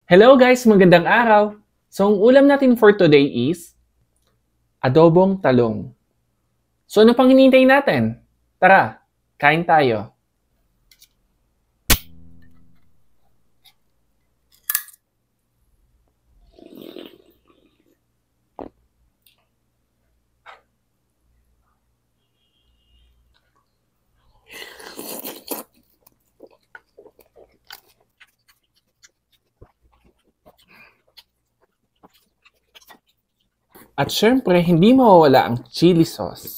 Hello guys, magandang araw. So, ang ulam natin for today is adobong talong. So, ano pang hinihintay natin? Tara, kain tayo. At syempre, hindi mawawala ang chili sauce.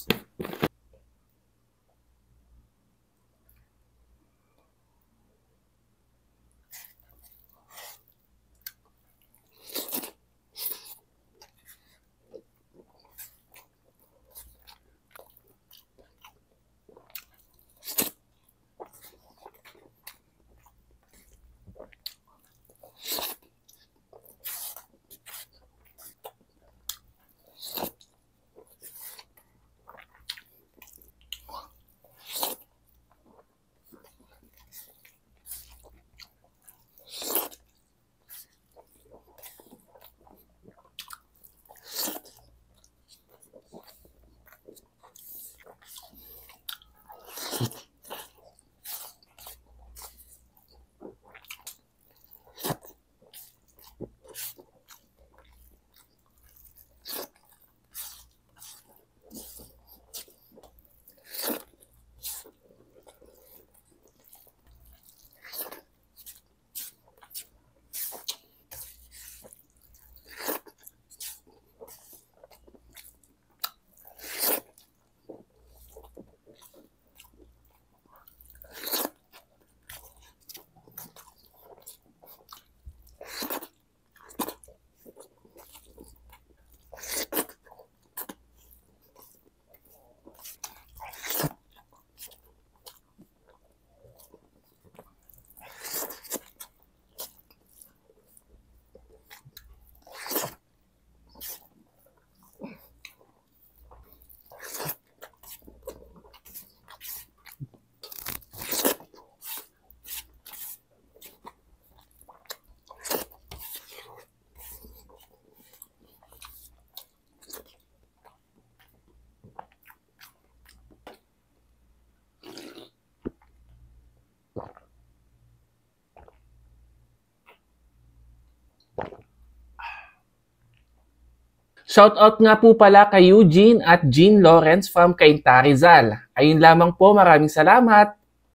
Shoutout nga po pala kay Eugene at Jean Lawrence from Cainta, Rizal. Ayun lamang po, maraming salamat.